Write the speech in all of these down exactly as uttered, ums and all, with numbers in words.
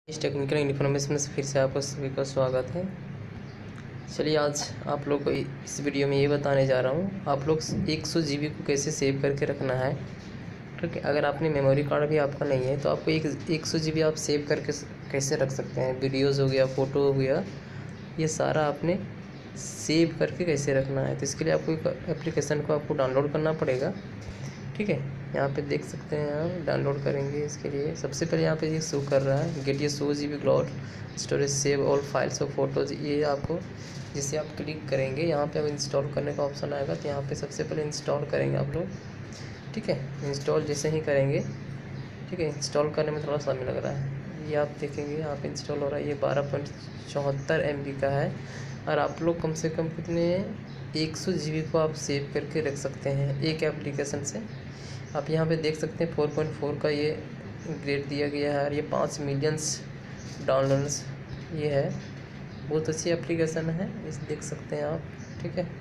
इस technical information से फिर से आपको सभी का स्वागत है। चलिए आज आप लोग को इस वीडियो में ये बताने जा रहा हूँ आप लोग एक सौ जी बी को कैसे सेव करके रखना है। ठीक है, अगर आपने मेमोरी कार्ड भी आपका नहीं है तो आपको एक एक सौ जी बी आप सेव करके कैसे रख सकते हैं। वीडियोज़ हो गया, फ़ोटो हो गया, ये सारा आपने सेव करके कैसे रखना है। तो इसके लिए आपको एक एप्लीकेशन को आपको डाउनलोड करना पड़ेगा। ठीक है, यहाँ पे देख सकते हैं आप डाउनलोड करेंगे। इसके लिए सबसे पहले यहाँ पे ये शो कर रहा है गेट ये सौ G B cloud storage save all files और फोटोज। ये आपको जिसे आप क्लिक करेंगे यहाँ पे अब इंस्टॉल करने का ऑप्शन आएगा। तो यहाँ पे सबसे पहले इंस्टॉल करेंगे आप लोग। ठीक है, इंस्टॉल जैसे ही करेंगे, ठीक है, इंस्टॉल करने में थोड़ा समय लग रहा है। ये आप देखेंगे यहाँ पे इंस्टॉल हो रहा है। ये बारह पॉइंट चौहत्तर एम बी का है और आप लोग कम से कम कितने एक सौ जी बी को आप सेव करके रख सकते हैं एक एप्लीकेशन से। आप यहाँ पे देख सकते हैं फोर पॉइंट फोर का ये ग्रेड दिया गया है और ये पाँच मिलियंस डाउनलोड्स ये है। बहुत अच्छी एप्लीकेशन है, इस देख सकते हैं आप। ठीक है,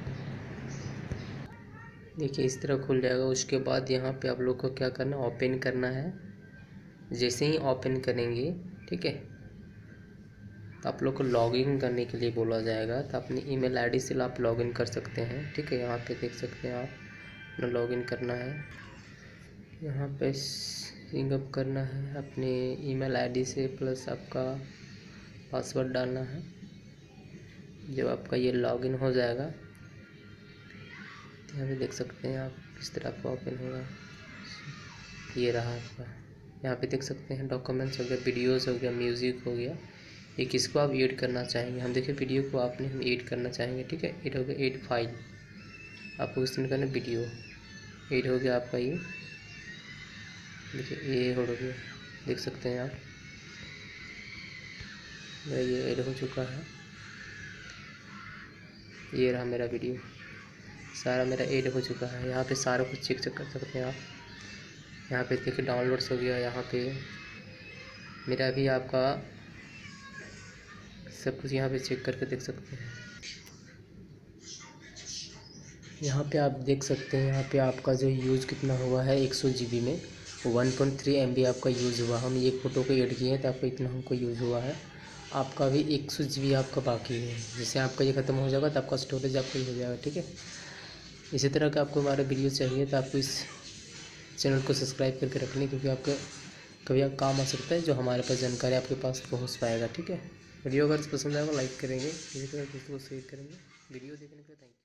देखिए इस तरह खुल जाएगा। उसके बाद यहाँ पे आप लोग को क्या करना है, ओपन करना है। जैसे ही ओपन करेंगे, ठीक है, तो आप लोग को लॉगिन करने के लिए बोला जाएगा। तो अपनी ईमेल आईडी से आप लॉगिन कर सकते हैं। ठीक है, यहाँ पे देख सकते हैं आप अपना लॉगिन करना है। यहाँ पे सिंग अप करना है अपने ईमेल आईडी से प्लस आपका पासवर्ड डालना है। जब आपका ये लॉगिन हो जाएगा तो यहाँ पे देख सकते हैं आप किस तरह आपका ओपन होगा। ये रहा आपका, यहाँ पे देख सकते हैं डॉक्यूमेंट्स हो गया, वीडियोस हो गया, म्यूज़िक हो गया। ये किसको आप ऐड करना चाहेंगे, हम देखिए वीडियो को आपने हम ऐड करना चाहेंगे। ठीक है, ऐड हो गया, ऐड फाइल आपको इस तरह करना, वीडियो ऐड हो गया आपका। ये देखिए ये हो गया, देख सकते हैं आप मेरा ये ऐड हो चुका है। ये रहा मेरा वीडियो, सारा मेरा ऐड हो चुका है। यहाँ पे सारा कुछ चेक चेक कर सकते हैं आप। यहाँ पे देखिए डाउनलोड्स हो गया, यहाँ पे मेरा भी आपका सब कुछ यहाँ पे चेक करके देख सकते हैं। यहाँ पे आप देख सकते हैं यहाँ पे आपका जो यूज़ कितना हुआ है एक सौ जी बी में one point three M B आपका यूज़ हुआ। हम एक फ़ोटो को ऐड किए हैं तो आपको इतना हमको यूज़ हुआ है। आपका भी एक सौ जी बी आपका बाकी है। जैसे आपका ये ख़त्म हो जाएगा तो आपका स्टोरेज आपका ही हो जाएगा। ठीक है, इसी तरह का आपको हमारा वीडियो चाहिए तो आपको इस चैनल को सब्सक्राइब करके रखनी, क्योंकि आपके कभी काम आ सकता है जो हमारे पास जानकारी आपके पास पहुँच पाएगा। ठीक है, वीडियो अगर पसंद आएगा लाइक करेंगे, इसी तरह दोस्तों को शेयर करेंगे। वीडियो देखने के लिए थैंक यू।